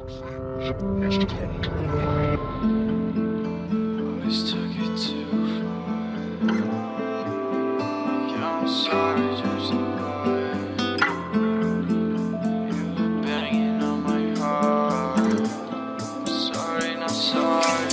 Always took it too far. Yeah, I'm sorry, just a boy. You were banging on my heart. I'm sorry, not sorry.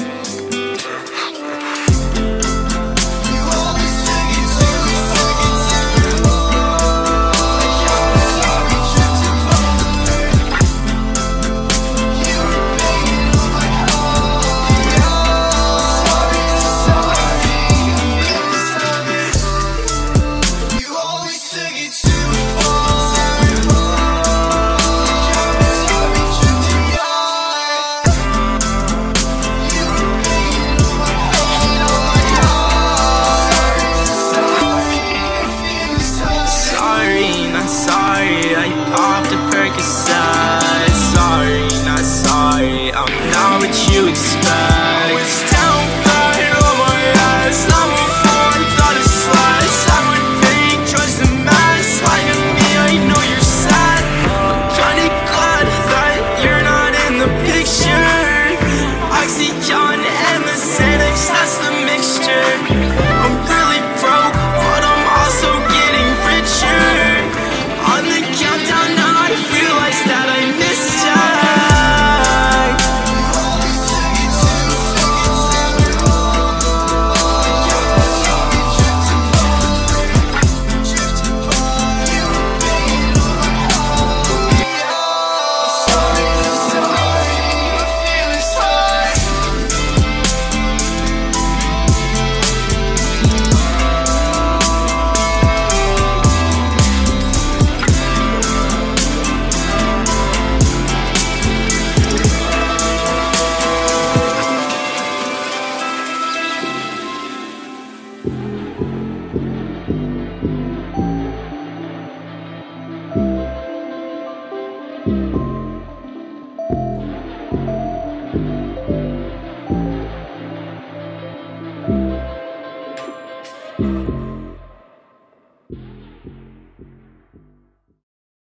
Sorry, I popped a percocet. Sorry, not sorry, I'm not what you expect. I was down bad on my ass, not before I thought of slash. I would think, trust a mess. Like me, I know you're sad. I'm kinda glad that you're not in the picture. Oxycontin and the xanax, that's the mixture. I'm really broke, but I'm also getting richer. On the countdown now, I realize that I missed ya.